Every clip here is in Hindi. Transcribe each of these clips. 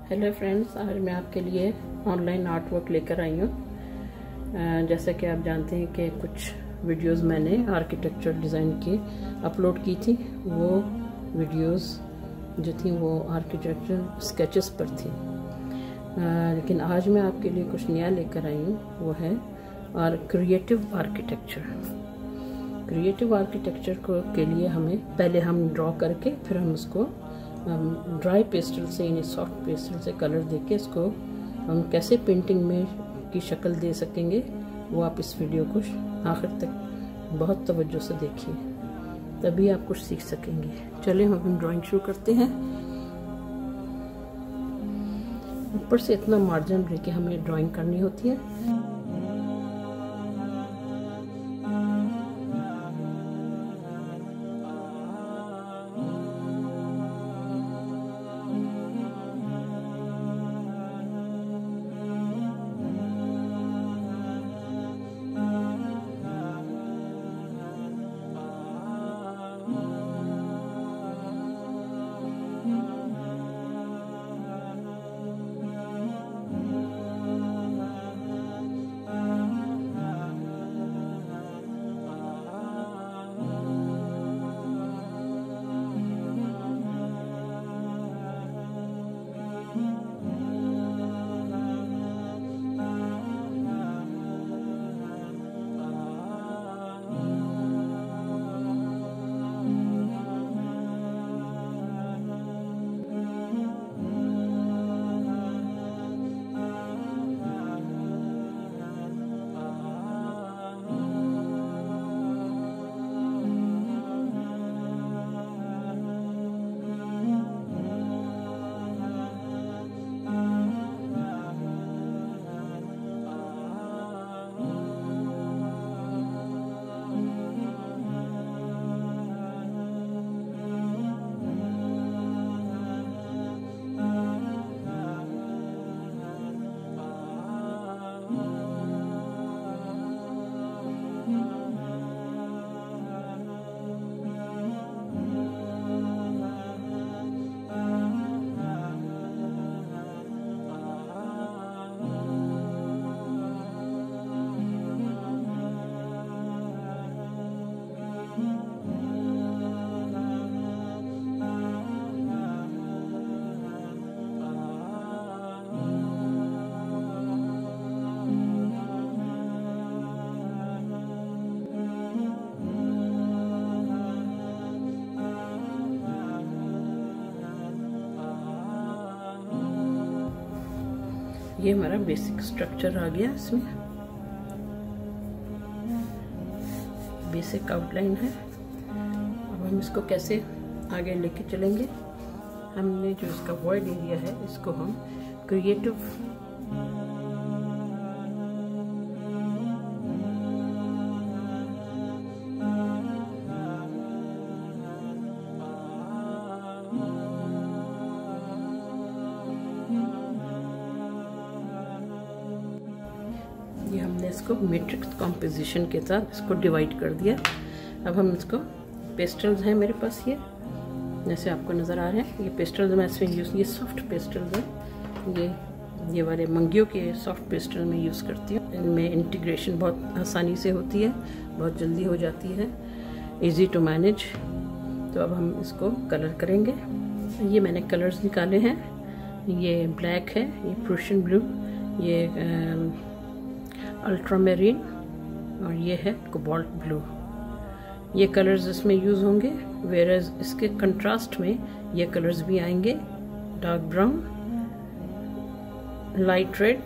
हेलो फ्रेंड्स, आज मैं आपके लिए ऑनलाइन आर्ट वर्क लेकर आई हूँ। जैसा कि आप जानते हैं कि कुछ वीडियोस मैंने आर्किटेक्चर डिज़ाइन की अपलोड की थी। वो वीडियोस जो थी वो आर्किटेक्चर स्केचेस पर थी, लेकिन आज मैं आपके लिए कुछ नया लेकर आई हूँ। वो है क्रिएटिव आर्किटेक्चर। क्रिएटिव आर्किटेक्चर के लिए हमें पहले हम ड्रॉ करके फिर हम उसको ड्राई पेस्टल से यानी सॉफ्ट पेस्टल से कलर देके इसको हम कैसे पेंटिंग में की शक्ल दे सकेंगे, वो आप इस वीडियो को आखिर तक बहुत तवज्जो से देखिए, तभी आप कुछ सीख सकेंगे। चलिए हम ड्राइंग शुरू करते हैं। ऊपर से इतना मार्जिन लेके हमें ड्राइंग करनी होती है। ये हमारा बेसिक स्ट्रक्चर आ गया। इसमें बेसिक आउटलाइन है। अब हम इसको कैसे आगे लेके चलेंगे। हमने जो इसका वॉइड एरिया है इसको हम क्रिएटिव ये हमने इसको मैट्रिक्स कॉम्पोजिशन के साथ इसको डिवाइड कर दिया। अब हम इसको पेस्टल्स हैं मेरे पास, ये जैसे आपको नज़र आ रहे हैं, ये पेस्टल्स मैं इसमें यूज़, ये सॉफ्ट पेस्टल्स हैं, ये वाले मंगियों के सॉफ्ट पेस्टल में यूज़ करती हूँ। इनमें इंटीग्रेशन बहुत आसानी से होती है, बहुत जल्दी हो जाती है, इजी टू मैनेज। तो अब हम इसको कलर करेंगे। ये मैंने कलर्स निकाले हैं। ये ब्लैक है, ये प्रूशियन ब्लू, ये अल्ट्रामेरीन और ये है कोबाल्ट ब्लू। ये कलर्स इसमें यूज़ होंगे। वेरएज इसके कंट्रास्ट में ये कलर्स भी आएंगे, dark brown, light red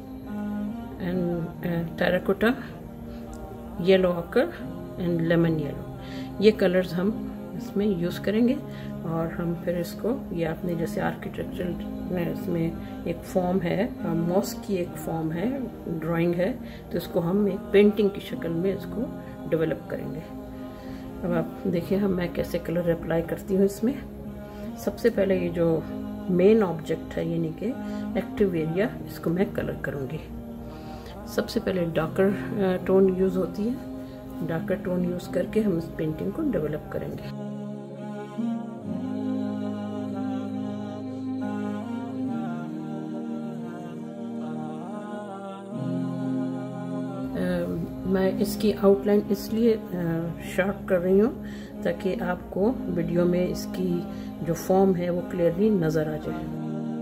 and terracotta, yellow ochre and lemon yellow. ये कलर्स हम इसमें यूज़ करेंगे और हम फिर इसको, ये आपने जैसे आर्किटेक्चर में इसमें एक फॉर्म है, मॉस्क की एक फॉर्म है, ड्राइंग है, तो इसको हम एक पेंटिंग की शक्ल में इसको डेवलप करेंगे। अब आप देखिए मैं कैसे कलर अप्लाई करती हूँ इसमें। सबसे पहले ये जो मेन ऑब्जेक्ट है यानी कि एक्टिव एरिया, इसको मैं कलर करूँगी। सबसे पहले डार्कर टोन यूज़ होती है। डार्कर टोन यूज़ करके हम इस पेंटिंग को डेवलप करेंगे। मैं इसकी आउटलाइन इसलिए शार्प कर रही हूँ ताकि आपको वीडियो में इसकी जो फॉर्म है वो क्लियरली नज़र आ जाए।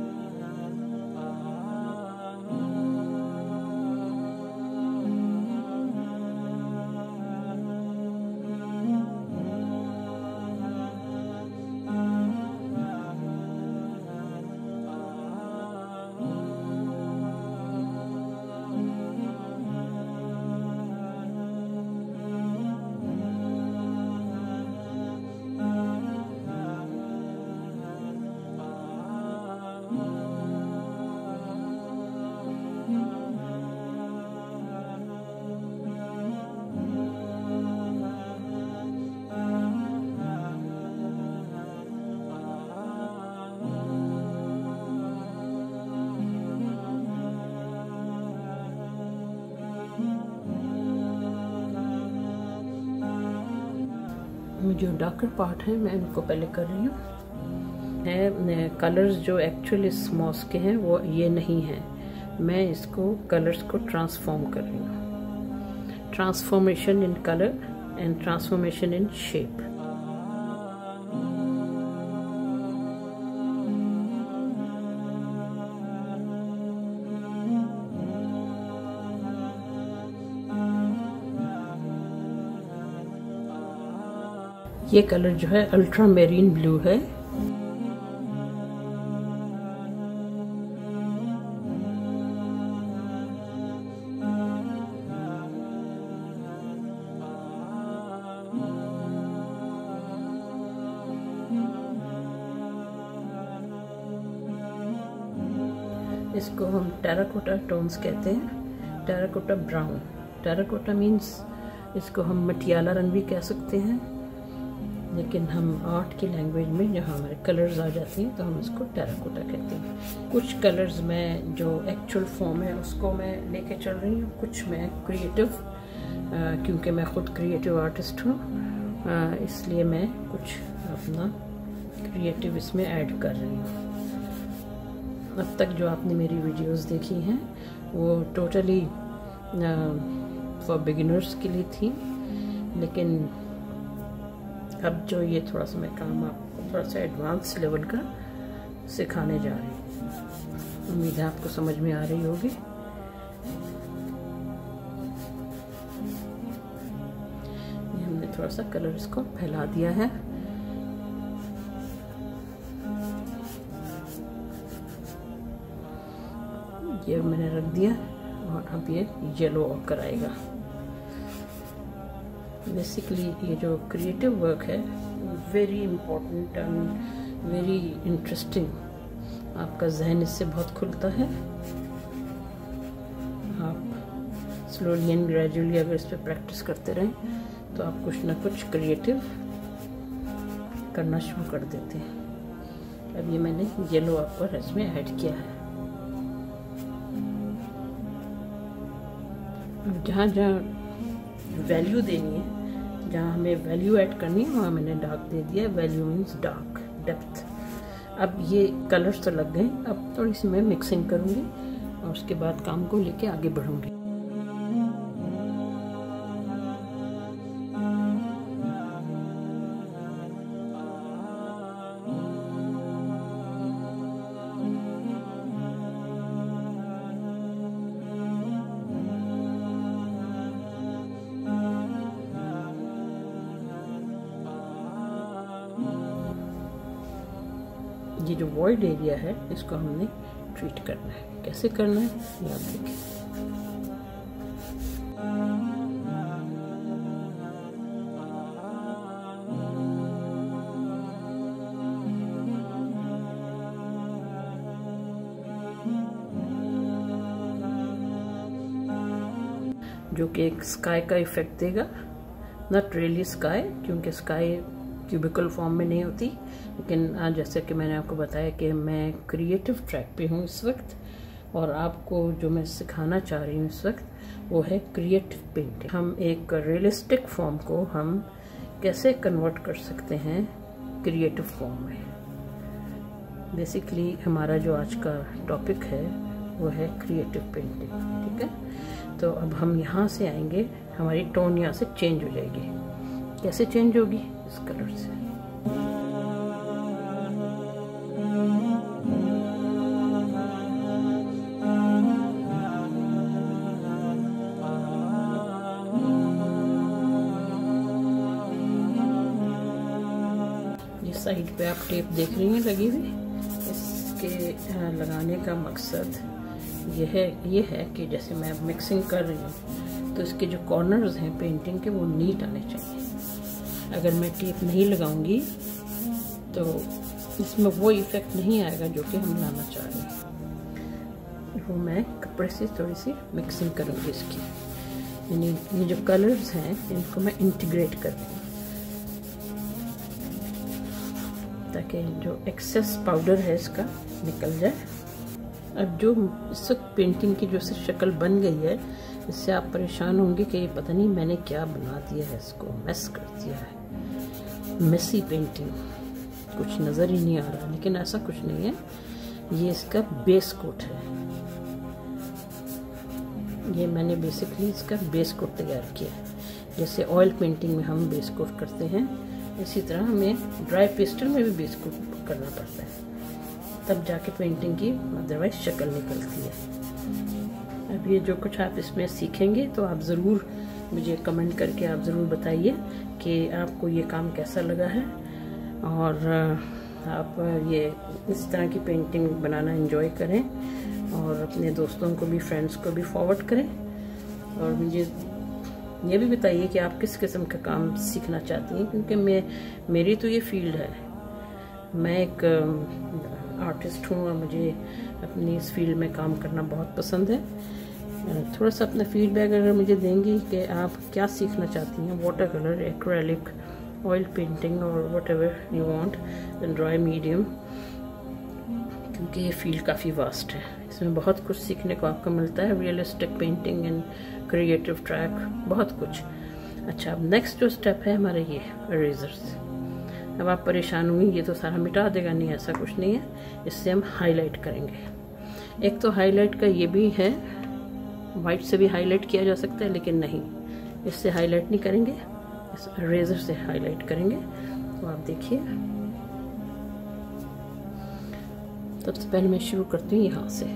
जो डार्कर पार्ट है मैं इनको पहले कर रही हूँ। कलर्स जो एक्चुअल इस मॉस के हैं वो ये नहीं है, मैं इसको कलर्स को ट्रांसफॉर्म कर रही हूँ। Transformation in colour and transformation in shape. ये कलर जो है अल्ट्रा मेरीन ब्लू है। इसको हम टेराकोटा टोन्स कहते हैं, टेराकोटा ब्राउन। टेराकोटा मीन्स इसको हम मटियाला रंग भी कह सकते हैं, लेकिन हम आर्ट की लैंग्वेज में जहाँ हमारे कलर्स आ जाते हैं तो हम इसको टेराकोटा कहते हैं। कुछ कलर्स में जो एक्चुअल फॉर्म है उसको मैं लेके चल रही हूँ, कुछ मैं क्रिएटिव, क्योंकि मैं खुद क्रिएटिव आर्टिस्ट हूँ, इसलिए मैं कुछ अपना क्रिएटिव इसमें ऐड कर रही हूँ। अब तक जो आपने मेरी वीडियोस देखी हैं वो टोटली फॉर बिगिनर्स के लिए थी, लेकिन अब जो ये थोड़ा सा मैं काम आपको थोड़ा सा एडवांस लेवल का सिखाने जा रही हूँ। उम्मीद है आपको समझ में आ रही होगी। ये हमने थोड़ा सा कलर इसको फैला दिया है। ये मैंने रख दिया और अब ये येलो ऑकर आएगा। बेसिकली ये जो क्रिएटिव वर्क है very important and very interesting. आपका जहन इससे बहुत खुलता है। आप स्लोली एंड ग्रेजुअली अगर इस पर प्रैक्टिस करते रहें तो आप कुछ ना कुछ क्रिएटिव करना शुरू कर देते हैं। अब ये मैंने येलो ऑकर इसमें ऐड किया है। अब जहाँ जहाँ वैल्यू देनी है, जहाँ हमें वैल्यू ऐड करनी है वहाँ मैंने डार्क दे दिया है। Value means dark, depth. अब ये कलर्स तो लग गए, अब थोड़ी सी मैं मिक्सिंग करूँगी और उसके बाद काम को लेके आगे बढ़ूँगी। ये जो वॉइड एरिया है इसको हमने ट्रीट करना है। कैसे करना है ये आप देखें। जो कि एक स्काई का इफेक्ट देगा, नॉट रियली स्काई, क्योंकि स्काई क्यूबिकल फॉर्म में नहीं होती, लेकिन आज जैसे कि मैंने आपको बताया कि मैं क्रिएटिव ट्रैक पे हूँ इस वक्त, और आपको जो मैं सिखाना चाह रही हूँ इस वक्त वो है क्रिएटिव पेंटिंग। हम एक रियलिस्टिक फॉर्म को हम कैसे कन्वर्ट कर सकते हैं क्रिएटिव फॉर्म में। बेसिकली हमारा जो आज का टॉपिक है वो है क्रिएटिव पेंटिंग। ठीक है, तो अब हम यहाँ से आएंगे, हमारी टोन यहाँ से चेंज हो जाएगी। कैसे चेंज होगी? इस कलर से। ये साइड पे आप टेप देख रही हैं लगी हुई, इसके लगाने का मकसद ये है कि जैसे मैं मिक्सिंग कर रही हूँ तो इसके जो कॉर्नर्स हैं पेंटिंग के वो नीट आने चाहिए। अगर मैं टेप नहीं लगाऊंगी तो इसमें वो इफेक्ट नहीं आएगा जो कि हम लाना चाह रहे हैं। वो मैं कपड़े से थोड़ी सी मिक्सिंग करूँगी इसकी, यानी ये जो कलर्स हैं इनको मैं इंटीग्रेट कर दूँ ताकि जो एक्सेस पाउडर है इसका निकल जाए। अब जो इस वक्त पेंटिंग की जो शक्ल बन गई है, इससे आप परेशान होंगे कि पता नहीं मैंने क्या बना दिया है, इसको मेस कर दिया है, मेसी पेंटिंग, कुछ नज़र ही नहीं आ रहा। लेकिन ऐसा कुछ नहीं है, ये इसका बेस कोट है। ये मैंने बेसिकली इसका बेस कोट तैयार किया है। जैसे ऑयल पेंटिंग में हम बेस कोट करते हैं, इसी तरह हमें ड्राई पेस्टल में भी बेस कोट करना पड़ता है, तब जाके पेंटिंग की अदरवाइज शक्ल निकलती है। अब ये जो कुछ आप इसमें सीखेंगे तो आप ज़रूर मुझे कमेंट करके आप ज़रूर बताइए कि आपको ये काम कैसा लगा है, और आप ये इस तरह की पेंटिंग बनाना एंजॉय करें और अपने दोस्तों को भी, फ्रेंड्स को भी फॉरवर्ड करें। और मुझे ये भी बताइए कि आप किस किस्म का काम सीखना चाहती हैं, क्योंकि मेरी तो ये फील्ड है, मैं एक आर्टिस्ट हूँ और मुझे अपनी इस फील्ड में काम करना बहुत पसंद है। थोड़ा सा अपना फीडबैक अगर मुझे देंगी कि आप क्या सीखना चाहती हैं, water colour, acrylic, oil painting और whatever you want, dry medium, क्योंकि ये फील्ड काफ़ी वास्ट है, इसमें बहुत कुछ सीखने को आपको मिलता है। Realistic painting and creative track, बहुत कुछ। अच्छा, अब नेक्स्ट जो स्टेप है हमारे ये इरेजर्स। अब आप परेशान होंगी ये तो सारा मिटा देगा, नहीं, ऐसा कुछ नहीं है। इससे हम हाईलाइट करेंगे। एक तो हाईलाइट का ये भी है, वाइट से भी हाईलाइट किया जा सकता है, लेकिन नहीं, इससे हाईलाइट नहीं करेंगे, इस इरेजर से हाईलाइट करेंगे। तो आप देखिए, सबसे पहले मैं शुरू करती हूँ यहाँ से।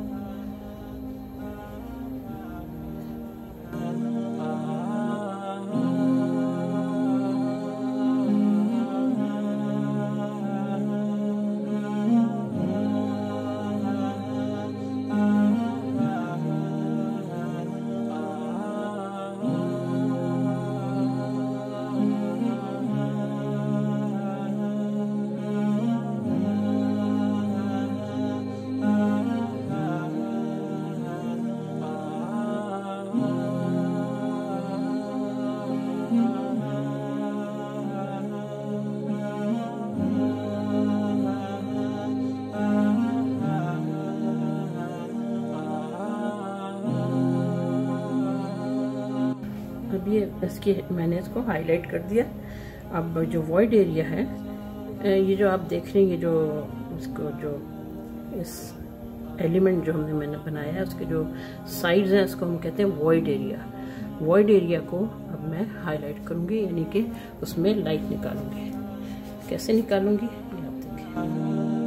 अब ये इसकी मैंने इसको हाईलाइट कर दिया। अब जो वॉइड एरिया है, ये जो आप देख रहे हैं, ये जो इसको जो इस एलिमेंट जो मैंने बनाया है उसके जो साइड्स हैं, इसको हम कहते हैं वॉइड एरिया। वॉइड एरिया को अब मैं हाईलाइट करूँगी, यानी कि उसमें लाइट निकालूंगी। कैसे निकालूंगी ये आप देखें।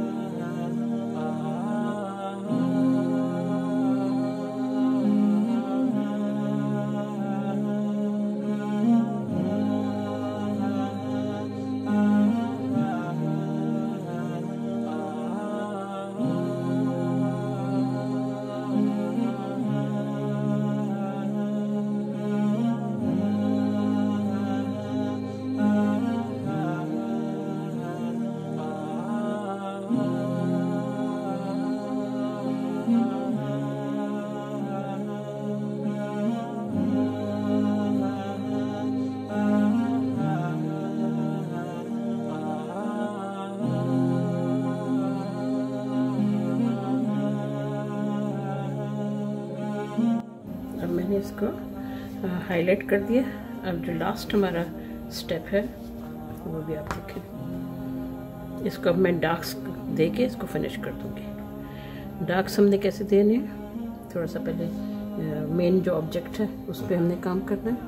मैंने इसको हाईलाइट कर दिया। अब जो लास्ट हमारा स्टेप है वो भी आप देखें। इसको अब मैं डार्क दे के इसको फिनिश कर दूंगी। डार्क्स हमने कैसे देने हैं, थोड़ा सा पहले मेन जो ऑब्जेक्ट है उस पर हमने काम करना है।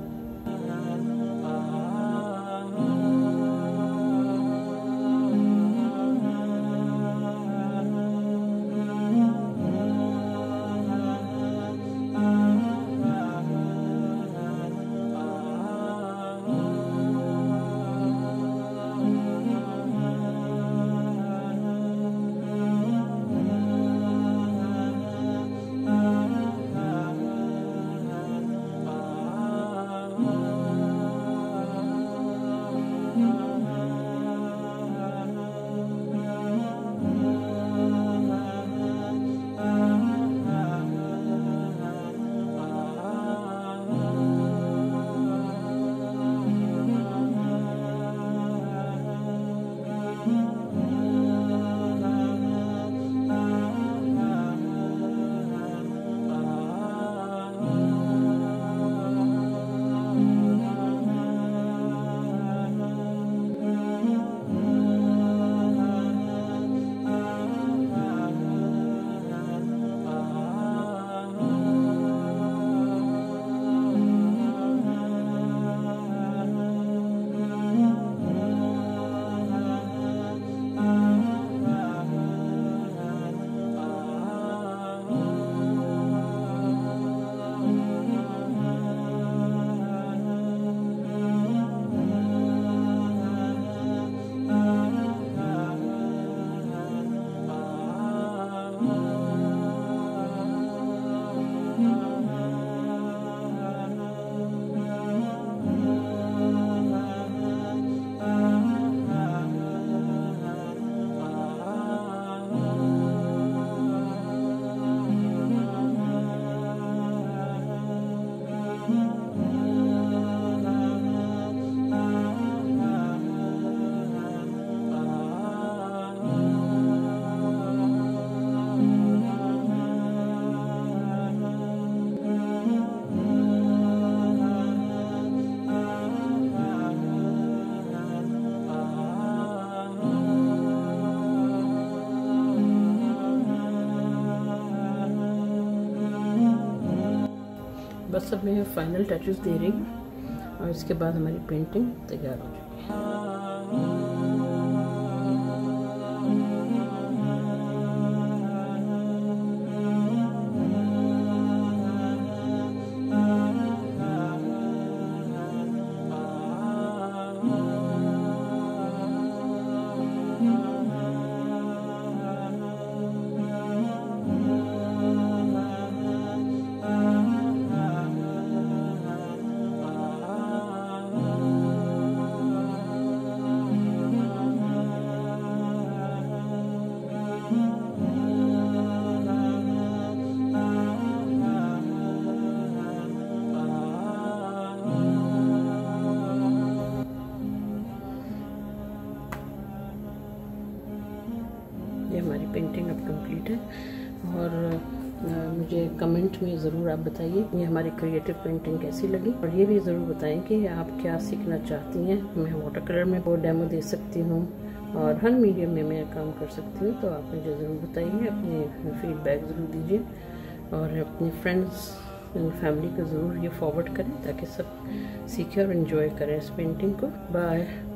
बस अब मैं फाइनल टचेस दे रही हूँ और इसके बाद हमारी पेंटिंग तैयार हो जाएगी। ये हमारी पेंटिंग अब कंप्लीट है और मुझे कमेंट में ज़रूर आप बताइए ये हमारी क्रिएटिव पेंटिंग कैसी लगी, और ये भी ज़रूर बताएं कि आप क्या सीखना चाहती हैं। मैं वाटर कलर में वो डेमो दे सकती हूँ और हर मीडियम में मैं काम कर सकती हूँ, तो आप मुझे ज़रूर बताइए, अपने फीडबैक ज़रूर दीजिए और अपने फ्रेंड्स एंड फैमिली को ज़रूर ये फॉरवर्ड करें ताकि सब सीखें और इन्जॉय करें इस पेंटिंग को। बाय।